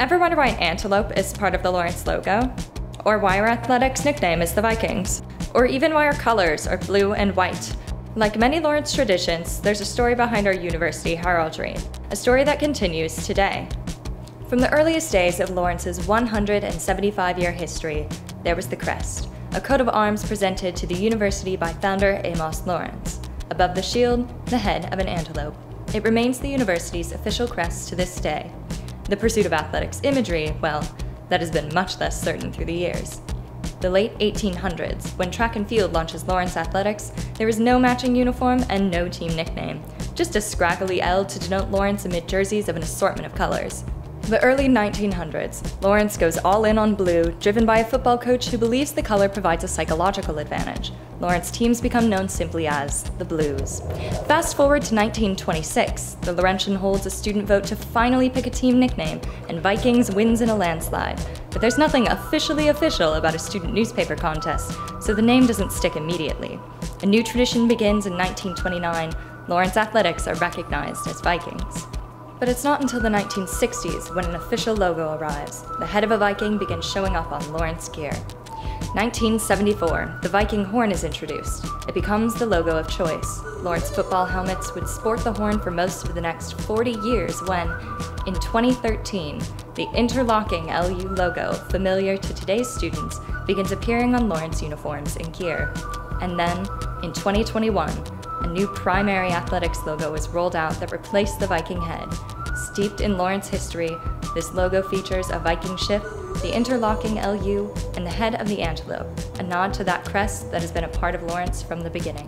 Ever wonder why an antelope is part of the Lawrence logo? Or why our athletics nickname is the Vikings? Or even why our colors are blue and white? Like many Lawrence traditions, there's a story behind our university heraldry, a story that continues today. From the earliest days of Lawrence's 175-year history, there was the crest, a coat of arms presented to the university by founder Amos Lawrence. Above the shield, the head of an antelope. It remains the university's official crest to this day. The pursuit of athletics imagery, well, that has been much less certain through the years. The late 1800s, when track and field launches Lawrence Athletics, there was no matching uniform and no team nickname, just a scraggly L to denote Lawrence amid jerseys of an assortment of colors. The early 1900s, Lawrence goes all in on blue, driven by a football coach who believes the color provides a psychological advantage. Lawrence teams become known simply as the Blues. Fast forward to 1926, the Laurentian holds a student vote to finally pick a team nickname, and Vikings wins in a landslide. But there's nothing officially official about a student newspaper contest, so the name doesn't stick immediately. A new tradition begins in 1929. Lawrence Athletics are recognized as Vikings. But it's not until the 1960s when an official logo arrives. The head of a Viking begins showing up on Lawrence gear. 1974, the Viking horn is introduced. It becomes the logo of choice. Lawrence football helmets would sport the horn for most of the next 40 years when, in 2013, the interlocking LU logo, familiar to today's students, begins appearing on Lawrence uniforms and gear. And then, in 2021, a new primary athletics logo was rolled out that replaced the Viking head. Steeped in Lawrence history, this logo features a Viking ship, the interlocking LU, and the head of the antelope, a nod to that crest that has been a part of Lawrence from the beginning.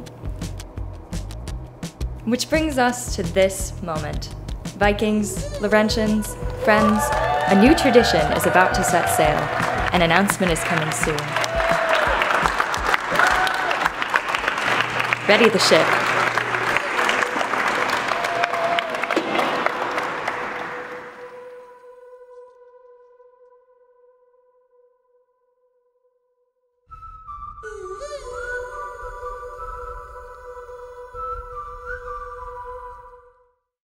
Which brings us to this moment. Vikings, Laurentians, friends, a new tradition is about to set sail. An announcement is coming soon. Ready the ship.